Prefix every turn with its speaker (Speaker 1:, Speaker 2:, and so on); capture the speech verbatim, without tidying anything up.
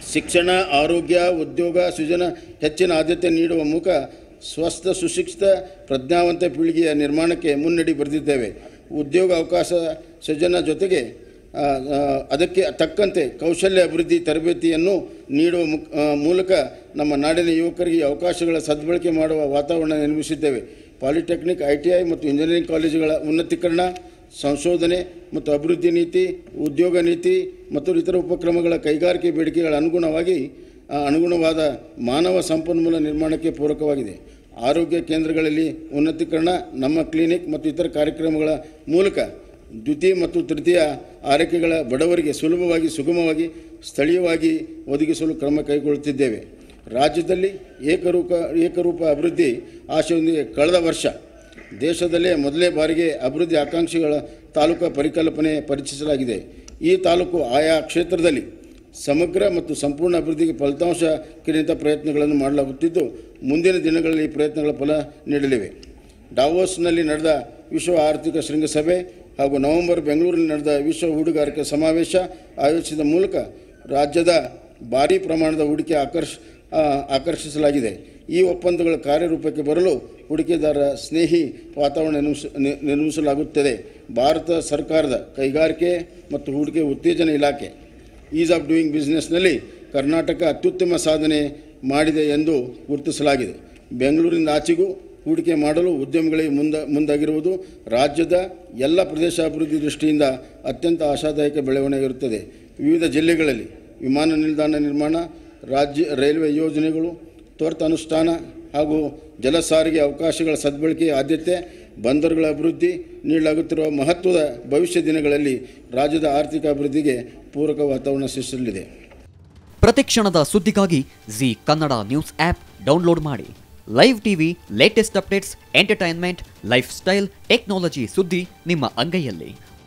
Speaker 1: ಶಿಕ್ಷಣ, ಆರೋಗ್ಯ, ಉದ್ಯೋಗ, ಸೃಜನ ಹೆಚ್ಚಿನ ಆದ್ಯತೆ ನೀಡುವ ಮೂಲಕ ಸ್ವಸ್ಥ, ಸುಶಿಕ್ಷಿತ, ಪ್ರಜ್ಞಾವಂತ ಪೀಳಿಗೆಯ ನಿರ್ಮಾಣಕ್ಕೆ ಮುನ್ನಡಿ ಬರೆದಿದ್ದೇವೆ. ಉದ್ಯೋಗ ಅವಕಾಶ ಸೃಜನ ಜೊತೆಗೆ ಅದಕ್ಕೆ ತಕ್ಕಂತೆ ಕೌಶಲ್ಯ ಅಭಿವೃದ್ಧಿ ತರಬೇತಿಯನ್ನು ನೀಡುವ ಮೂಲಕ ನಮ್ಮ ನಾಡಿನ ಯುವಕರಿಗೆ ಅವಕಾಶಗಳ ಸದ್ಬಳಕೆ ಮಾಡುವ ವಾತಾವರಣ ನಿರ್ಮಿಸಿದ್ದೇವೆ. ಪಾಲಿಟೆಕ್ನಿಕ್, ಐ ಟಿ ಐ ಮತ್ತು ಇಂಜಿನಿಯರಿಂಗ್ ಕಾಲೇಜುಗಳ ಉನ್ನತೀಕರಣ, ಸಂಶೋಧನೆ ಮತ್ತು ಅಭಿವೃದ್ಧಿ ನೀತಿ, ಉದ್ಯೋಗ ನೀತಿ ಮತ್ತು ಇತರ ಉಪಕ್ರಮಗಳ ಕೈಗಾರಿಕೆ ಬೇಡಿಕೆಗಳ ಅನುಗುಣವಾಗಿ ಅನುಗುಣವಾದ ಮಾನವ ಸಂಪನ್ಮೂಲ ನಿರ್ಮಾಣಕ್ಕೆ ಪೂರಕವಾಗಿದೆ. ಆರೋಗ್ಯ ಕೇಂದ್ರಗಳಲ್ಲಿ ಉನ್ನತೀಕರಣ, ನಮ್ಮ ಕ್ಲಿನಿಕ್ ಮತ್ತು ಇತರ ಕಾರ್ಯಕ್ರಮಗಳ ಮೂಲಕ ದ್ವಿತೀಯ ಮತ್ತು ತೃತೀಯ ಆರೈಕೆಗಳ ಬಡವರಿಗೆ ಸುಲಭವಾಗಿ, ಸುಗಮವಾಗಿ, ಸ್ಥಳೀಯವಾಗಿ ಒದಗಿಸಲು ಕ್ರಮ ಕೈಗೊಳ್ಳುತ್ತಿದ್ದೇವೆ. ರಾಜ್ಯದಲ್ಲಿ ಏಕರೂಪ ಏಕರೂಪ ಅಭಿವೃದ್ಧಿ ಆಶಯದೊಂದಿಗೆ ಕಳೆದ ವರ್ಷ ದೇಶದಲ್ಲೇ ಮೊದಲೇ ಬಾರಿಗೆ ಅಭಿವೃದ್ಧಿ ಆಕಾಂಕ್ಷಿಗಳ ತಾಲೂಕು ಪರಿಕಲ್ಪನೆ ಪರಿಚಯಿಸಲಾಗಿದೆ. ಈ ತಾಲೂಕು ಆಯಾ ಕ್ಷೇತ್ರದಲ್ಲಿ ಸಮಗ್ರ ಮತ್ತು ಸಂಪೂರ್ಣ ಅಭಿವೃದ್ಧಿಗೆ ಫಲಿತಾಂಶ ಕಿರಿತ ಪ್ರಯತ್ನಗಳನ್ನು ಮಾಡಲಾಗುತ್ತಿದ್ದು, ಮುಂದಿನ ದಿನಗಳಲ್ಲಿ ಈ ಪ್ರಯತ್ನಗಳ ಫಲ ನೀಡಲಿವೆ. ಡಾವೋಸ್ನಲ್ಲಿ ನಡೆದ ವಿಶ್ವ ಆರ್ಥಿಕ ಶೃಂಗಸಭೆ ಹಾಗೂ ನವೆಂಬರ್ ಬೆಂಗಳೂರಿನಲ್ಲಿ ನಡೆದ ವಿಶ್ವ ಹೂಡಿಕೆದಾರರ ಸಮಾವೇಶ ಆಯೋಜಿಸಿದ ಮೂಲಕ ರಾಜ್ಯದ ಭಾರೀ ಪ್ರಮಾಣದ ಹೂಡಿಕೆ ಆಕರ್ಷ ಆಕರ್ಷಿಸಲಾಗಿದೆ. ಈ ಒಪ್ಪಂದಗಳ ಕಾರ್ಯರೂಪಕ್ಕೆ ಬರಲು ಹೂಡಿಕೆದಾರ ಸ್ನೇಹಿ ವಾತಾವರಣ ನಿರ್ಮಿಸಲಾಗುತ್ತದೆ. ಭಾರತ ಸರ್ಕಾರದ ಕೈಗಾರಿಕೆ ಮತ್ತು ಹೂಡಿಕೆ ಉತ್ತೇಜನ ಇಲಾಖೆ ಈಸ್ ಆಫ್ ಡೂಯಿಂಗ್ ಬಿಸ್ನೆಸ್ನಲ್ಲಿ ಕರ್ನಾಟಕ ಅತ್ಯುತ್ತಮ ಸಾಧನೆ ಮಾಡಿದೆ ಎಂದು ಗುರುತಿಸಲಾಗಿದೆ. ಬೆಂಗಳೂರಿನ ಆಚೆಗೂ ಹೂಡಿಕೆ ಮಾಡಲು ಉದ್ಯಮಿಗಳಿಗೆ ಮುಂದ ಮುಂದಾಗಿರುವುದು ರಾಜ್ಯದ ಎಲ್ಲ ಪ್ರದೇಶ ಅಭಿವೃದ್ಧಿ ದೃಷ್ಟಿಯಿಂದ ಅತ್ಯಂತ ಆಶಾದಾಯಕ ಬೆಳವಣಿಗೆ ಇರುತ್ತದೆ. ವಿವಿಧ ಜಿಲ್ಲೆಗಳಲ್ಲಿ ವಿಮಾನ ನಿಲ್ದಾಣ ನಿರ್ಮಾಣ, ರಾಜ್ಯ ರೈಲ್ವೆ ಯೋಜನೆಗಳು ತ್ವರಿತ ಅನುಷ್ಠಾನ ಹಾಗೂ ಜಲ ಸಾರಿಗೆ ಅವಕಾಶಗಳ ಸದ್ಬಳಕೆಯ ಆದ್ಯತೆ, ಬಂದರುಗಳ ಅಭಿವೃದ್ಧಿ ನೀಡಲಾಗುತ್ತಿರುವ ಮಹತ್ವದ ಭವಿಷ್ಯ ದಿನಗಳಲ್ಲಿ ರಾಜ್ಯದ ಆರ್ಥಿಕ ಅಭಿವೃದ್ಧಿಗೆ ಪೂರಕ ವಾತಾವರಣ ಸೃಷ್ಟಿಸಲಿದೆ.
Speaker 2: ಪ್ರತಿಕ್ಷಣದ ಸುದ್ದಿಗಾಗಿ Zee Kannada news app download ಮಾಡಿ. Live TV, latest updates, entertainment, lifestyle, technology ಸುದ್ದಿ ನಿಮ್ಮ ಅಂಗೈಯಲ್ಲಿ.